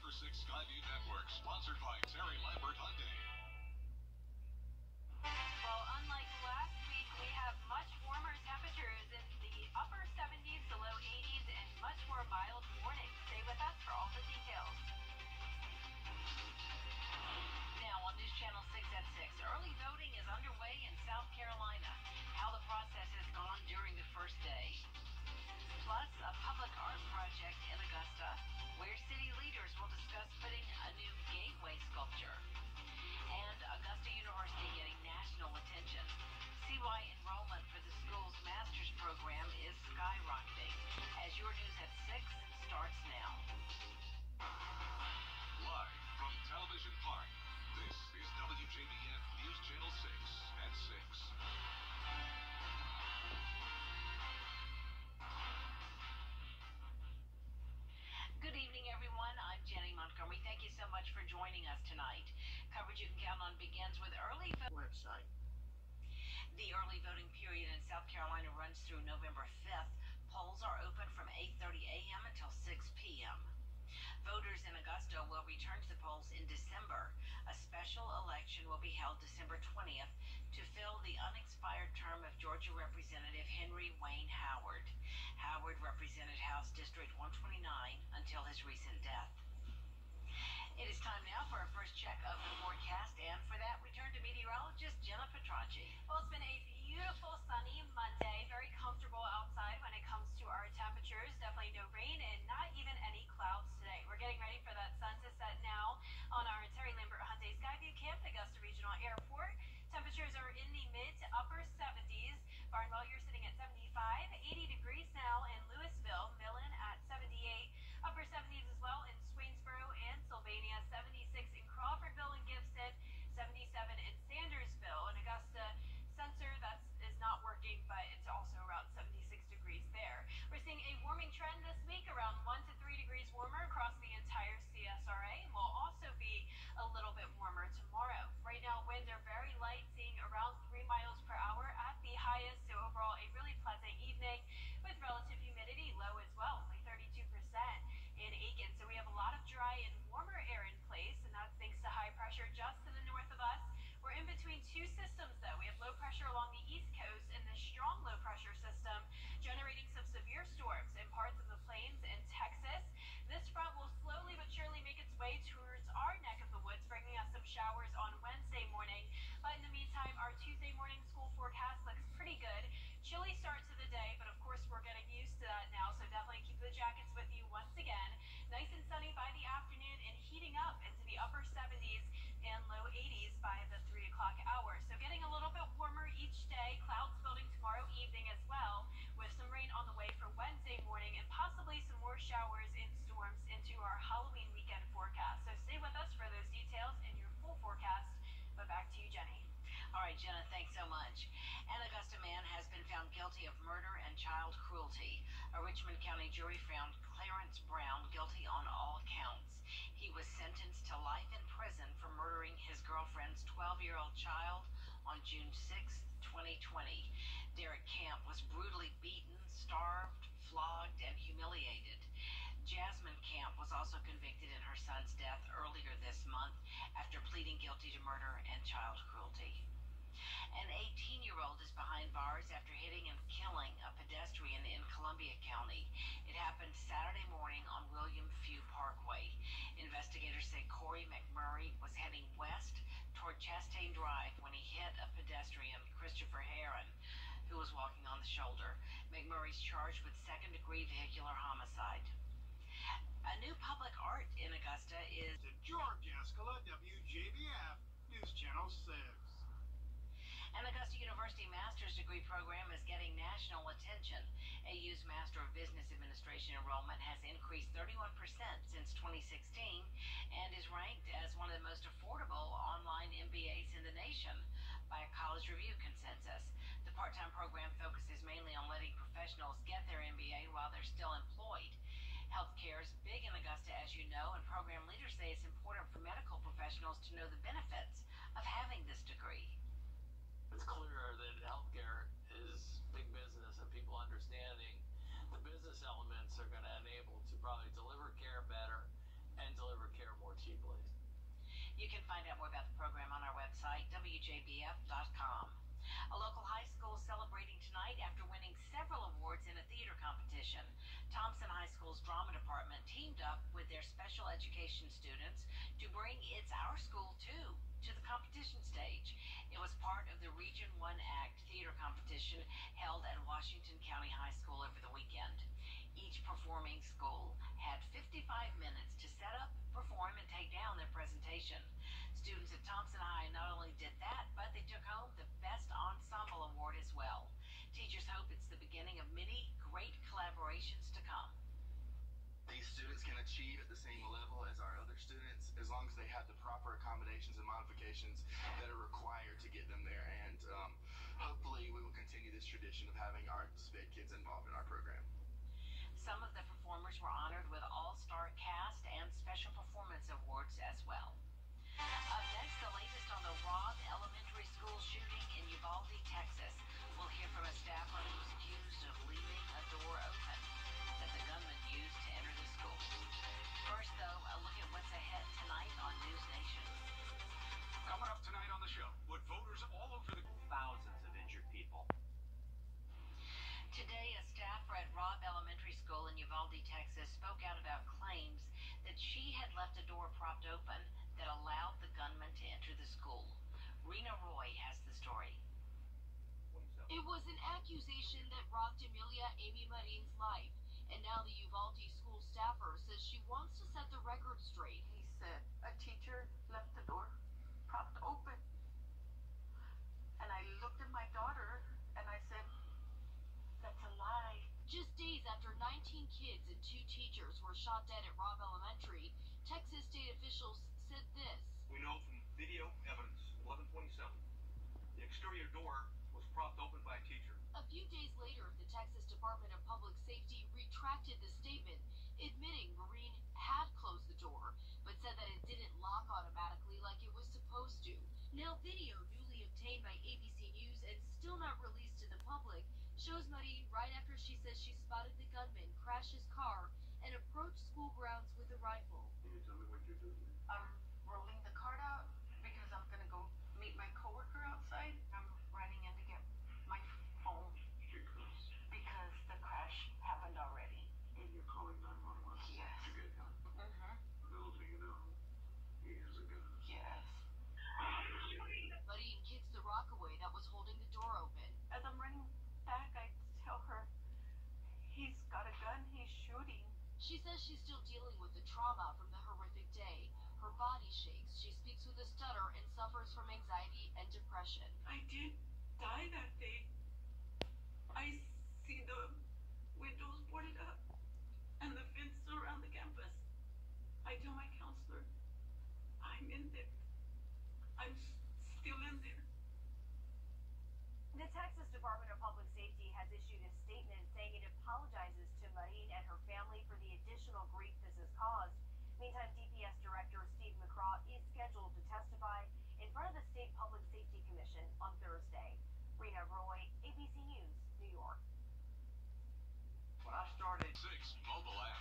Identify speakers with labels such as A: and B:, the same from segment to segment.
A: for 6 Skyview Network, sponsored by Terry Lambert Hyundai.
B: Well, unlike last week, we have much warmer temperatures in the upper 70s to low 80s and much more mild mornings. Stay with us for all the details. Now on News Channel 6 at 6, early voting is underway in South Carolina. How the process has gone during the first day. Plus, a public art project in Augusta, where city leaders will discuss putting a new gateway sculpture. And Augusta University getting national attention. See why enrollment for the school's master's program is skyrocketing. As your news at 6 starts now.
A: Live from Television Park, this is WJBF News Channel 6 at 6.
B: Good evening, everyone. I'm Jenny Montgomery. Thank you so much for joining us tonight. Coverage you can count on begins with early
C: website.
B: The early voting period in South Carolina runs through November 5th. Polls are open from 8:30 a.m. until 6 p.m. Voters in Augusta will return to the polls in December. A special election will be held December 20th to fill the unexpired term of Georgia Representative Henry Wayne Howard. Howard represented House District 129 until his recent death. It is time now for our first check of the forecast, and for that, we turn to meteorologist Jenna Petracci.
D: Well, it's been a beautiful sunny Monday, very comfortable outside when it comes to our temperatures. Definitely no rain and not even any clouds today. We're getting ready for that sun to set now on our Terry Lambert Hyundai Skyview Camp, Augusta Regional Airport. Temperatures are in the mid to upper 70s. Barnwell, you're sitting at 75, 80 degrees now in Louisville, Millen at 78, upper 70s as well in Swainsboro and Sylvania, 76 in Crawfordville and Gibson, 77 in Sandersville. And Augusta sensor that is not working, but it's also around 76 degrees there. We're seeing a warming trend this week, around 1 to 3 degrees warmer across the entire CSRA, and will also be a little bit warmer tomorrow. Right now, winds are very light, seeing around 3 miles per hour at the highest, so overall a really pleasant evening with relative humidity low as well, only 32% in Aiken. So we have a lot of dry and warmer air in place, and that's thanks to high pressure just to the north of us. We're in between two systems, though. We have low pressure along the east coast and this strong low pressure system generating some severe storms in parts of the plains in Texas. This front will slowly but surely make its way towards our neck of the woods, bringing us some showers on Wednesday morning. But in the meantime, our Tuesday morning school forecast looks pretty good. Chilly start to the day, but of course we're getting used to that now, so definitely keep the jackets with you once again. Nice and sunny by the afternoon and heating up into the upper 70s and low 80s by the 3 o'clock hour. So getting a little bit warmer each day. Clouds building tomorrow evening as well, with some rain on the way for Wednesday morning and possibly some more showers and storms into our Halloween weekend forecast. So stay with us for those details and your full forecast. But back to you, Jenny.
B: All right, Jenna, thanks so much. An Augusta man has been found guilty of murder and child cruelty. A Richmond County jury found Clarence Brown guilty on all counts. He was sentenced to life in prison for murdering his girlfriend's 12-year-old child on June 6, 2020. Derek Camp was brutally beaten, starved, flogged, and humiliated. Jasmine Camp was also convicted in her son's death earlier this month after pleading guilty to murder and child cruelty. An 18-year-old is behind bars after hitting and killing a pedestrian in Columbia County. It happened Saturday morning on William Few Parkway. Investigators say Corey McMurray was heading west toward Chastain Drive when he hit a pedestrian, Christopher Heron, who was walking on the shoulder. McMurray's charged with second-degree vehicular homicide. A new public art in Augusta is
C: George Escala, WJBF News Channel 6.
B: An Augusta University master's degree program is getting national attention. AU's Master of Business Administration enrollment has increased 31% since 2016 and is ranked as one of the most affordable online MBAs in the nation by a college review consensus. The part-time program focuses mainly on letting professionals get their MBA while they're still employed. Healthcare is big in Augusta, as you know, and program leaders say it's important for medical professionals to know the benefits of having this degree.
E: It's clear that healthcare is big business, and people understanding the business elements are going to enable to probably deliver care better and deliver care cheaply.
B: You can find out more about the program on our website, WJBF.com. A local high school celebrating tonight after winning several awards in a theater competition. Thompson High School's drama department teamed up with their special education students to bring It's Our School Too to the competition stage. It was part of the Region 1 Act theater competition held at Washington County High School over the weekend. Each performing school had 55 minutes to set up, perform, and take down their presentation. Students at Thompson High not only did that, but they took home the Best Ensemble Award as well. Teachers hope it's the beginning of many great collaborations to come.
F: These students can achieve at the same level as our other students as long as they have the proper accommodations and modifications that are required to get them there. And hopefully we will continue this tradition of having our SPED kids involved in our program.
B: Some of the performers were honored with All-Star Cast and Special Performance Awards as well. Up next, the latest on the Robb Elementary School shooting in Uvalde, Texas. We'll hear from a staffer who's accused of leaving a door open that the gunman used to enter the school. First, though, a look at what's ahead tonight on News Nation.
C: Coming up tonight on the show, what voters all over the
G: thousands of injured people.
B: Today, a staffer at Robb Elementary School in Uvalde, Texas, spoke out about claims that she had left a door propped open that allowed the gunman to enter the school. Rena Roy has the story.
H: It was an accusation that rocked Amelia Amy Marin's life, and now the Uvalde school staffer says she wants to set the record straight.
I: He said a teacher left the door propped open. And I looked at my daughter and I said, that's a lie.
H: Just days after 19 kids and 2 teachers were shot dead at Robb Elementary, Texas state officials said this.
J: We know from video evidence, 1127, the exterior door was propped open by a teacher.
H: A few days later, the Texas Department of Public Safety retracted the statement, admitting Marine had closed the door, but said that it didn't lock automatically like it was supposed to. Now, video newly obtained by ABC News and still not released to the public shows Marine right after she says she spotted the gunman crash his car and approach school grounds with a rifle.
J: Can you tell me what you're doing?
I: I'm rolling the cart out because I'm going to go meet my coworker outside. I'm running in to get my phone because the crash happened already.
J: And you're calling 911?
I: Yes.
J: You get help? Little do you know, he has a gun.
I: Yes.
H: Marine kicks the rock away that was holding the door open.
I: As I'm running back, I tell her, he's got a gun, he's shooting.
H: She says she's still dealing with the trauma from the horrific day. Her body shakes, she speaks with a stutter, and suffers from anxiety and depression.
I: I did die that day. I see the windows boarded up and the fence around the campus. I tell my counselor, I'm in there. I'm still in there.
D: The Texas Department of Public Safety has issued a statement saying it apologizes to Marine and her family for the additional grief this has caused. Meantime, DPS Director Steve McCraw is scheduled to testify in front of the State Public Safety Commission on Thursday. Rena Roy, ABC News, New York.
C: When I started
A: 6 mobile app.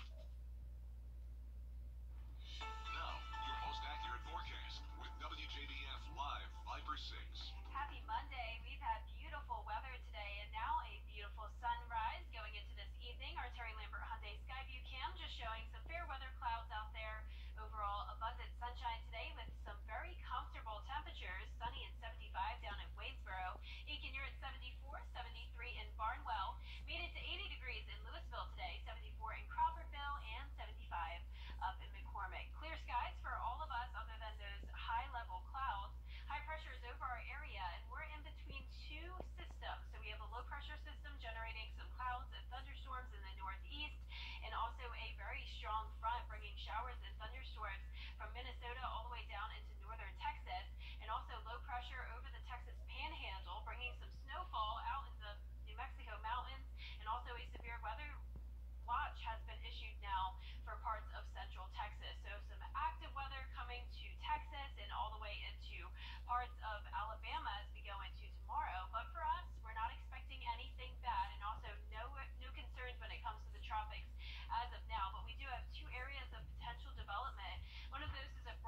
A: Now, your most accurate forecast with WJBF Live Viper 6.
D: Happy Monday. We've had beautiful weather today and now a beautiful sunrise going into this evening. Our Terry Lambert Hyundai Skyview cam just showing some fair weather clouds out there. Overall, abundant sunshine today with some very comfortable temperatures. Sunny at 75 down in Waynesboro. Aiken, you're at 74, 73 in Barnwell. Made it to 80 degrees in Louisville today, 74 in Crawfordville, and 75 up in McCormick. Clear skies for all of us other than those high-level clouds. High pressure is over our area, and we're in between 2 systems. So we have a low-pressure system generating some clouds and thunderstorms in the northeast, and also a very strong front bringing showers and thunderstorms from Minnesota all the way down into northern Texas, and also low pressure over the Texas Panhandle, bringing some snowfall out in the New Mexico mountains, and also a severe weather watch has been issued now for parts of central Texas. So some active weather coming to Texas and all the way into parts of Alabama as we go into tomorrow. But for us, we're not expecting anything bad, and also no concerns when it comes to the tropics as of now. But we do have 2 areas of potential development. One of those is a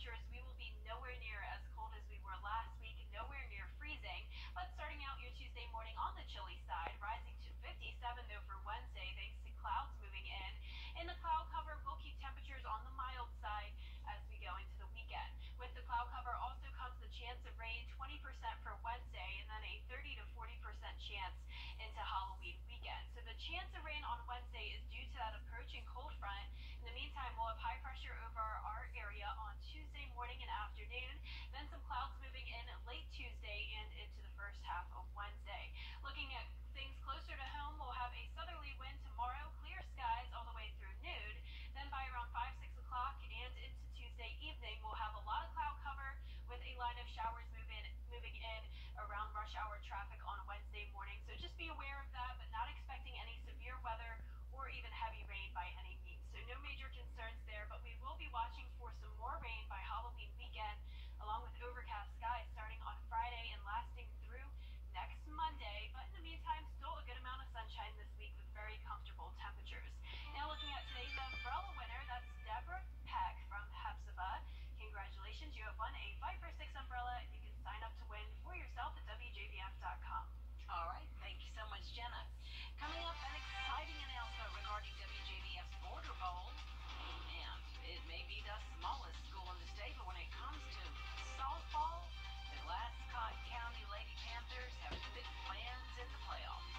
D: temperatures, we will be nowhere near as cold as we were last week, nowhere near freezing. But starting out your Tuesday morning on the chilly side, rising to 57 though for Wednesday thanks to clouds moving in. In the cloud cover, we'll keep temperatures on the mild side as we go into the weekend. With the cloud cover also comes the chance of rain, 20% for Wednesday, and then a 30 to 40% chance into Halloween weekend. So the chance of rain on Wednesday is due to that approaching cold front. In the meantime, we'll have high pressure over our area on Tuesday morning and afternoon, then some clouds moving in late Tuesday and into the first half of Wednesday. Looking at things closer to home, we'll have a southerly wind tomorrow, clear skies all the way through noon. Then by around 5, 6 o'clock and into Tuesday evening, we'll have a lot of cloud cover with a line of showers moving in around rush hour traffic on Wednesday morning. So just be aware of that, but not expecting any severe weather or even heavy rain by any means. So no major concerns there, but we will be watching for some more rain by Halloween weekend, along with overcast skies starting on Friday and lasting through next Monday. But in the meantime, still a good amount of sunshine this week with very comfortable temperatures. Now looking at today's umbrella winner, that's Deborah Peck from Hepzibah. Congratulations, you have won a 5x6 umbrella, and you can sign up to win for yourself at WJBF.com.
B: All right, thank you so much, Jenna. Coming up, an exciting announcement regarding WJBF's Border Bowl. And it may be the smallest school in the state, but when it comes to softball, the Glasscock County Lady Panthers have big plans in the playoffs.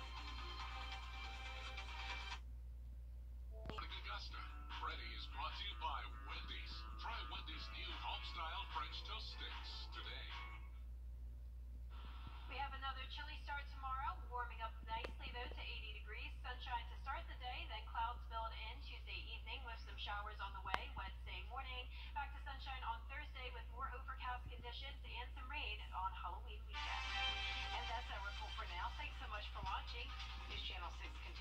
A: Morning Augusta. Ready is brought to you by Wendy's. Try Wendy's new home-style French toast sticks today.
D: We have another chilly start tomorrow, warming up nicely though to 80 degrees. Sunshine to start the day, then clouds build in Tuesday evening with some showers on the way Wednesday morning. Back to sunshine on Thursday with more overcast conditions and some rain on Halloween weekend.
B: And that's our report for now. Thanks so much for watching. News Channel 6